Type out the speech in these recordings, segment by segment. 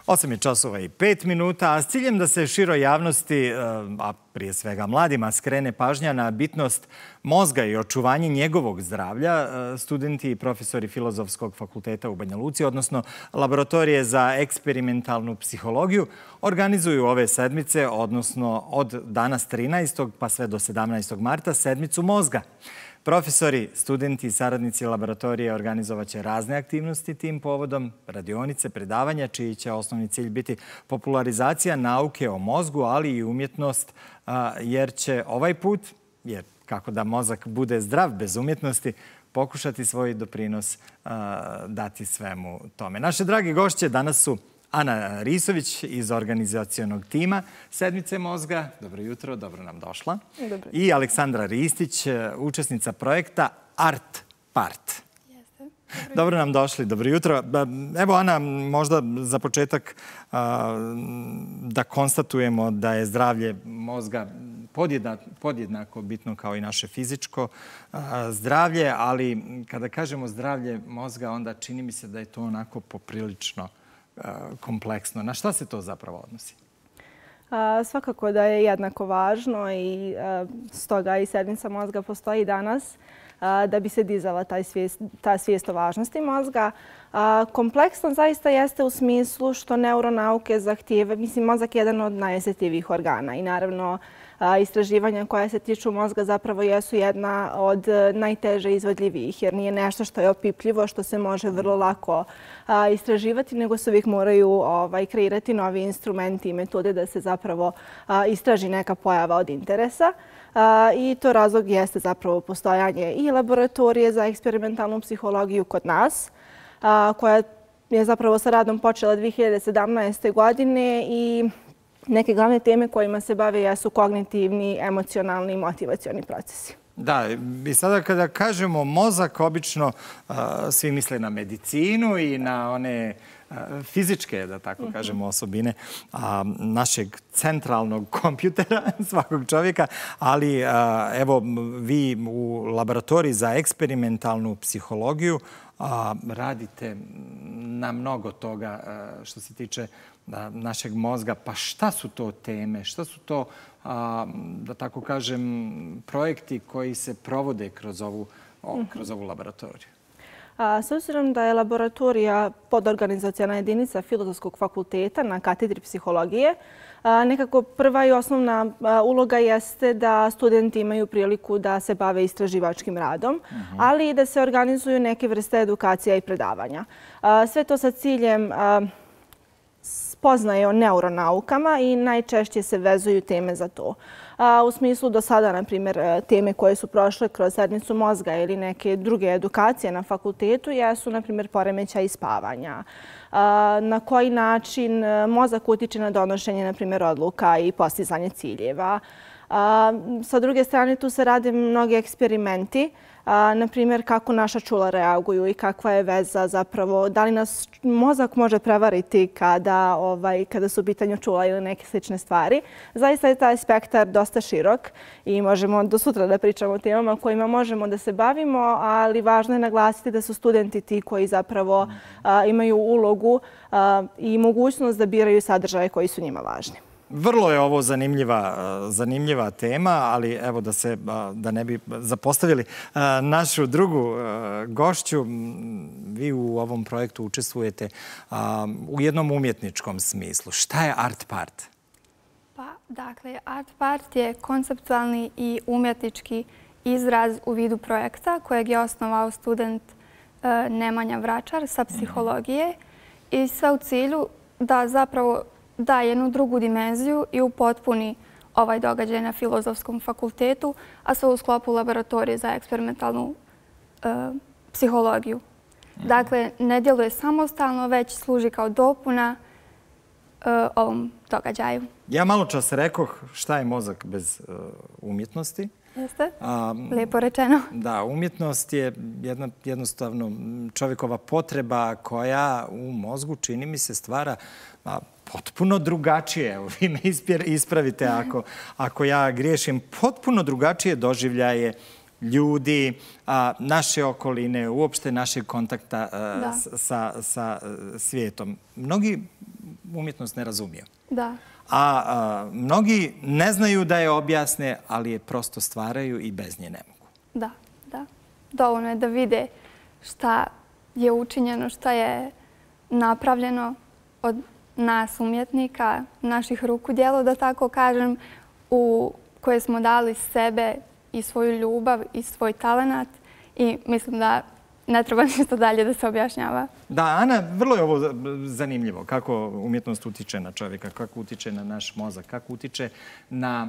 8:05, a s ciljem da se široj javnosti, a prije svega mladima, skrene pažnja na bitnost mozga i očuvanje njegovog zdravlja, studenti i profesori Filozofskog fakulteta u Banja Luci, odnosno Laboratorije za eksperimentalnu psihologiju, organizuju ove sedmice, odnosno od danas 13. pa sve do 17. marta, sedmicu mozga. Profesori, studenti i saradnici laboratorije organizovaće razne aktivnosti tim povodom, radionice, predavanja, čiji će osnovni cilj biti popularizacija nauke o mozgu, ali i umjetnost, jer će ovaj put, jer kako da mozak bude zdrav bez umjetnosti, pokušati svoj doprinos dati svemu tome. Naše dragi gošće danas su Ana Risović iz organizacionog tima Sedmice mozga. Dobro jutro, dobro nam došla. Dobro. I Aleksandra Ristić, učesnica projekta Art Part. Dobro nam došli, dobro jutro. Evo, Ana, možda za početak da konstatujemo da je zdravlje mozga podjednako bitno kao i naše fizičko zdravlje, ali kada kažemo zdravlje mozga, onda čini mi se da je to onako poprilično kompleksno. Na šta se to zapravo odnosi? Svakako da je jednako važno i stoga i sedmica mozga postoji danas da bi se dizala ta svijest o važnosti mozga. Kompleksno zaista jeste u smislu što neuronauke zahtijeva, mozak je jedan od najosjetljivijih organa i naravno istraživanja koja se tiču mozga zapravo jesu jedna od najteže izvodljivijih, jer nije nešto što je opipljivo, što se može vrlo lako istraživati, nego se uvijek moraju kreirati novi instrumenti i metode da se zapravo istraži neka pojava od interesa. I to razlog jeste zapravo postojanje i laboratorije za eksperimentalnu psihologiju kod nas, koja je zapravo sa radom počela 2017. godine i neke glavne teme kojima se bave jesu kognitivni, emocionalni i motivacioni procesi. Da, i sada kada kažemo mozak, obično svi misle na medicinu i na one fizičke, da tako kažemo, osobine našeg centralnog kompjutera, svakog čovjeka, ali evo vi u Laboratoriji za eksperimentalnu psihologiju radite na mnogo toga što se tiče našeg mozga. Pa šta su to teme? Šta su to, da tako kažem, projekti koji se provode kroz ovu laboratoriju? S obzirom da je laboratorija podorganizaciona jedinica Filozofskog fakulteta na katedri psihologije, nekako prva i osnovna uloga jeste da studenti imaju priliku da se bave istraživačkim radom, ali i da se organizuju neke vrste edukacija i predavanja. Sve to sa ciljem spoznaje o neuronaukama i najčešće se vezuju teme za to. U smislu do sada, na primjer, teme koje su prošle kroz sedmicu mozga ili neke druge edukacije na fakultetu jesu, na primjer, poremećaj spavanja. Na koji način mozak utiče na donošenje, na primjer, odluka i postizanje ciljeva. Sa druge strane, tu se rade mnogi eksperimenti. Na primjer, kako naša čula reaguju i kakva je veza zapravo, da li nas mozak može prevariti kada su u pitanju čula ili neke slične stvari. Zaista je taj spektar dosta širok i možemo do sutra da pričamo o temama kojima možemo da se bavimo, ali važno je naglasiti da su studenti ti koji zapravo imaju ulogu i mogućnost da biraju sadržaje koji su njima važni. Vrlo je ovo zanimljiva tema, ali evo da ne bi zapostavili našu drugu gošću. Vi u ovom projektu učestvujete u jednom umjetničkom smislu. Šta je Art Part? Pa, dakle, Art Part je konceptualni i umjetnički izraz u vidu projekta kojeg je osnovao student Nemanja Vračar sa psihologije i sve u cilju da zapravo da jednu drugu dimenziju i upotpuni ovaj događaj na Filozofskom fakultetu, a sve u sklopu Laboratorije za eksperimentalnu psihologiju. Dakle, ne djeluje samostalno, već služi kao dopuna ovom događaju. Ja malo čas rekoh šta je mozak bez umjetnosti. Jeste? Lijepo rečeno. Da, umjetnost je jednostavno čovjekova potreba koja u mozgu, čini mi se, stvara potpuno drugačije. Evo, vi me ispravite ako ja griješim. Potpuno drugačije doživljaje ljudi, naše okoline, uopšte našeg kontakta sa svijetom. Mnogi umjetnost ne razumiju. Da. A mnogi ne znaju da je objasne, ali je prosto stvaraju i bez nje ne mogu. Da, da. Dovoljno je da vide šta je učinjeno, šta je napravljeno od nas umjetnika, naših ruku djelo, da tako kažem, u koje smo dali sebe i svoju ljubav i svoj talenat i mislim da ne treba ništa dalje da se objašnjava. Da, Ana, vrlo je ovo zanimljivo. Kako umjetnost utiče na čovjeka, kako utiče na naš mozak, kako utiče na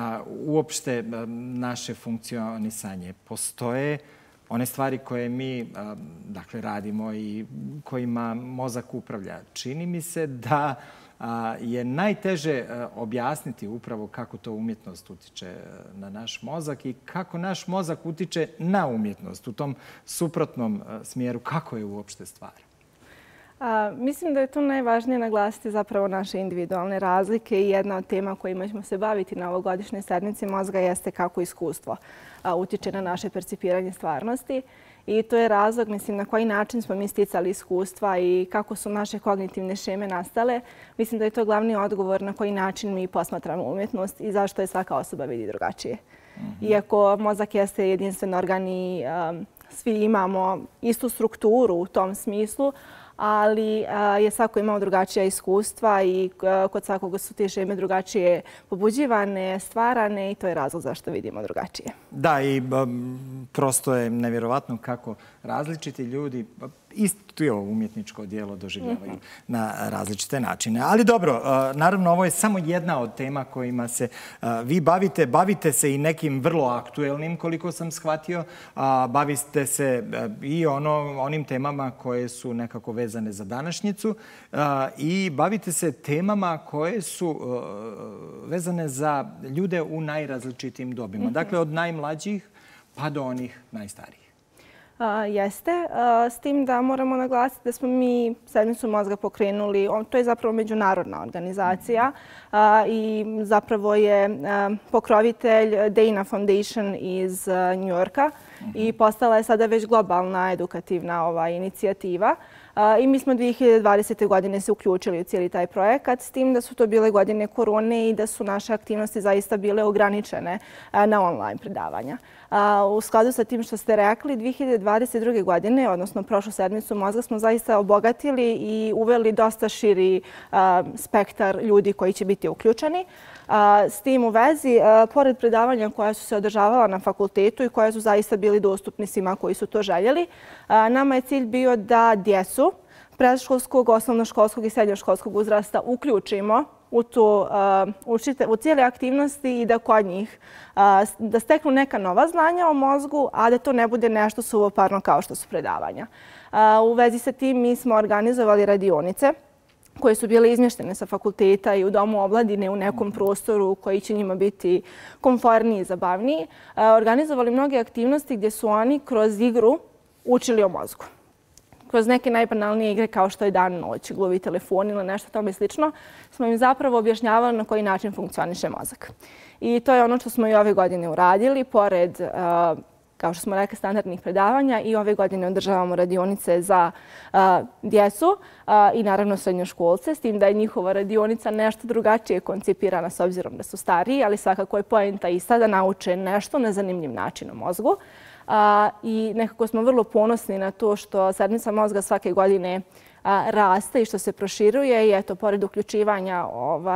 uopšte naše funkcionisanje. Postoje one stvari koje mi radimo i kojima mozak upravlja. Čini mi se da je najteže objasniti upravo kako to umjetnost utiče na naš mozak i kako naš mozak utiče na umjetnost u tom suprotnom smjeru. Kako je uopšte stvar? Mislim da je tu najvažnije naglasiti zapravo naše individualne razlike i jedna od tema kojima ćemo se baviti na ovogodišnjoj sednici mozga jeste kako iskustvo utiče na naše percipiranje stvarnosti. I to je razlog, mislim, na koji način smo mi sticali iskustva i kako su naše kognitivne šeme nastale. Mislim da je to glavni odgovor na koji način mi posmatramo umjetnost i zašto je svaka osoba vidi drugačije. Iako mozak jeste jedinstven organ i svi imamo istu strukturu u tom smislu, ali je svako imao drugačija iskustva i kod svakoga su te šeme drugačije pobuđivane, stvarane i to je razlog zašto vidimo drugačije. Da, i prosto je nevjerovatno kako različiti ljudi isto umjetničko djelo doživljavaju na različite načine. Ali dobro, naravno, ovo je samo jedna od tema kojima se vi bavite. Bavite se i nekim vrlo aktuelnim, koliko sam shvatio. Bavite se i onim temama koje su nekako vezane za današnjicu i bavite se temama koje su vezane za ljude u najrazličitijim dobima. Dakle, od najmlađih pa do onih najstarijih. Jeste, s tim da moramo naglasiti da smo mi sedmicu mozga pokrenuli. To je zapravo međunarodna organizacija i zapravo je pokrovitelj Dana Foundation iz New Yorka i postala je sada već globalna edukativna inicijativa. I mi smo 2020. godine se uključili u cijeli taj projekat, s tim da su to bile godine korone i da su naše aktivnosti zaista bile ograničene na online predavanja. U skladu sa tim što ste rekli, 2022. godine, odnosno prošlu sedmicu mozga, smo zaista obogatili i uveli dosta širi spektar ljudi koji će biti uključeni. S tim u vezi, pored predavanja koja su se održavala na fakultetu i koja su zaista bili dostupni svima koji su to željeli, nama je cilj bio da djecu predškolskog, osnovnoškolskog i srednjoškolskog uzrasta uključimo u cijele aktivnosti i da kod njih da steknu neka nova znanja o mozgu, a da to ne bude nešto suvoparno kao što su predavanja. U vezi sa tim mi smo organizovali radionice koje su bile izmještene sa fakulteta i u Domu omladine u nekom prostoru koji će njima biti komforniji i zabavniji. Organizovali mnoge aktivnosti gdje su oni kroz igru učili o mozgu. Kroz neke najbanalnije igre kao što je dan, noć, gluvi telefon ili nešto tome slično, smo im zapravo objašnjavali na koji način funkcioniše mozak. I to je ono što smo i ove godine uradili, pored, kao što smo rekli, standardnih predavanja i ove godine održavamo radionice za djecu i naravno srednjoškolce, s tim da je njihova radionica nešto drugačije koncipirana s obzirom da su stariji, ali svakako je poenta ista da nauče nešto na zanimljiv način o mozgu. I nekako smo vrlo ponosni na to što sedmica mozga svake godine raste i što se proširuje i eto, pored uključivanja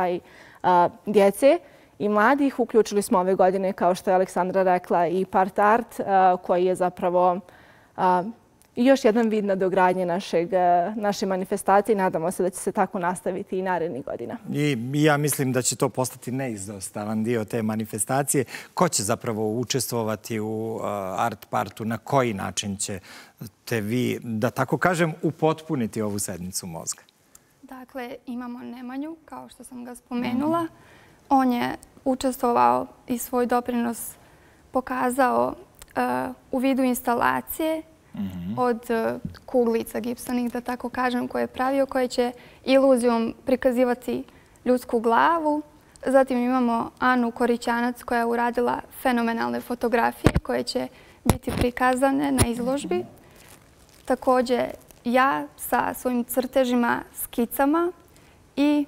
djece i mladih, uključili smo ove godine, kao što je Aleksandra rekla, i Part Art, koji je zapravo još jedan vid nadogradnje naše manifestacije i nadamo se da će se tako nastaviti i narednih godina. I ja mislim da će to postati neizostavan dio te manifestacije. Ko će zapravo učestvovati u Art Partu? Na koji način ćete vi, da tako kažem, upotpuniti ovu sedmicu mozga? Dakle, imamo Nemanju, kao što sam ga spomenula. On je učestvovao i svoj doprinos pokazao u vidu instalacije od kuglica gipsanih, da tako kažem, koje je pravio, koje će iluzijom prikazivati ljudsku glavu. Zatim imamo Anu Korićanac koja je uradila fenomenalne fotografije koje će biti prikazane na izložbi. Također ja sa svojim crtežima, skicama i,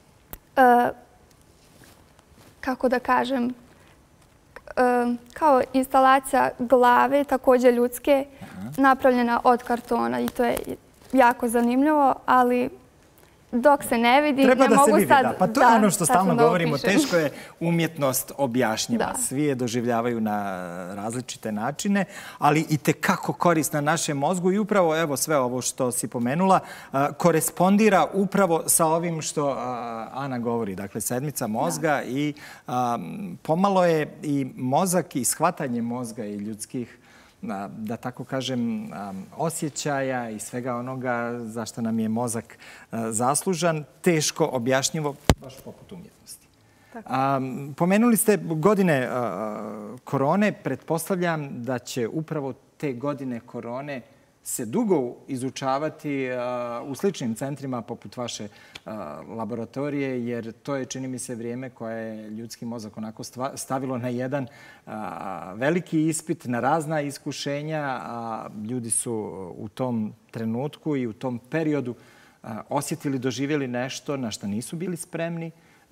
kako da kažem, kao instalacija glave, također ljudske, napravljena od kartona i to je jako zanimljivo, ali dok se ne vidi, ne mogu sad... Treba da se vidi, da. Pa to je ono što stalno govorimo. Teško je umjetnost objašnjiva. Svi je doživljavaju na različite načine, ali i tekako korisna našem mozgu i upravo evo sve ovo što si pomenula korespondira upravo sa ovim što Ana govori. Dakle, sedmica mozga i pomalo je i mozak i shvatanje mozga i ljudskih, da tako kažem, osjećaja i svega onoga za što nam je mozak zaslužan, teško objašnjivo, baš poput umjetnosti. Pomenuli ste godine korone. Pretpostavljam da će upravo te godine korone se dugo izučavati u sličnim centrima poput vaše laboratorije, jer to je, čini mi se, vrijeme koje je ljudski mozak onako stavilo na jedan veliki ispit, na razna iskušenja. Ljudi su u tom trenutku i u tom periodu osjetili, doživjeli nešto na što nisu bili spremni,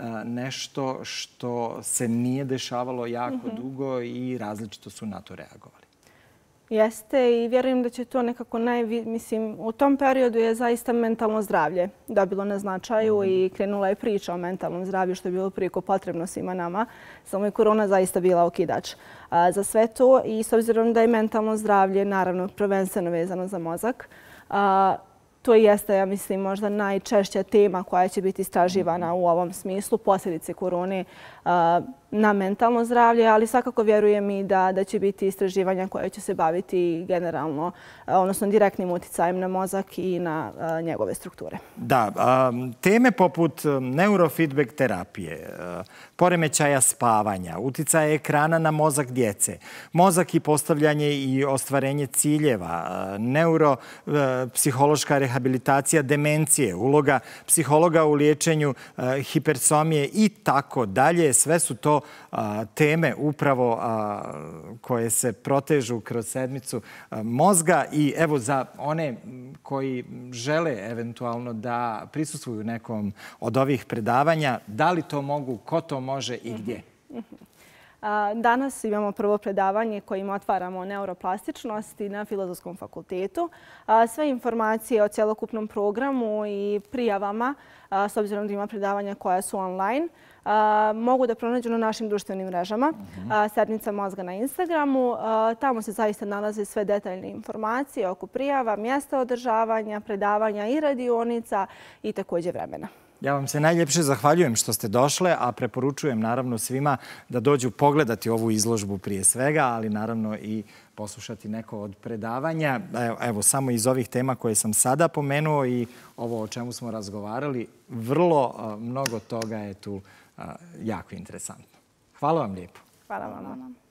nešto što se nije dešavalo jako dugo i različito su na to reagovali. Jeste i vjerujem da će to nekako mislim, u tom periodu je zaista mentalno zdravlje dobilo na značaju i krenula je priča o mentalnom zdravlju što je bilo prijeko potrebno svima nama. Samo je korona zaista bila okidač za sve to i s obzirom da je mentalno zdravlje naravno prvenstveno vezano za mozak, to jeste, ja mislim, možda najčešća tema koja će biti istraživana u ovom smislu, posljedice korone na mentalno zdravlje, ali svakako vjerujem i da će biti istraživanja koje će se baviti generalno, odnosno direktnim uticajem na mozak i na njegove strukture. Da, teme poput neurofeedback terapije, poremećaja spavanja, uticaja ekrana na mozak djece, mozak i postavljanje i ostvarenje ciljeva, neuropsihološka rehabilitacija demencije, uloga psihologa u liječenju hipersomije i tako dalje. Sve su to teme upravo koje se protežu kroz sedmicu mozga i evo za one koji žele eventualno da prisustvuju nekom od ovih predavanja, da li to mogu, ko to može i gdje? Danas imamo prvo predavanje kojim otvaramo neuroplastičnosti na Filozofskom fakultetu. Sve informacije o cjelokupnom programu i prijavama, s obzirom da ima predavanja koja su online, mogu da pronađu na našim društvenim mrežama. Sedmica mozga na Instagramu. Tamo se zaista nalaze sve detaljne informacije oko prijava, mjesta održavanja, predavanja i radionica i također vremena. Ja vam se najljepše zahvaljujem što ste došle, a preporučujem naravno svima da dođu pogledati ovu izložbu prije svega, ali naravno i poslušati neko od predavanja. Evo, samo iz ovih tema koje sam sada pomenuo i ovo o čemu smo razgovarali, vrlo mnogo toga je tu jako interesantno. Hvala vam lijepo. Hvala vam.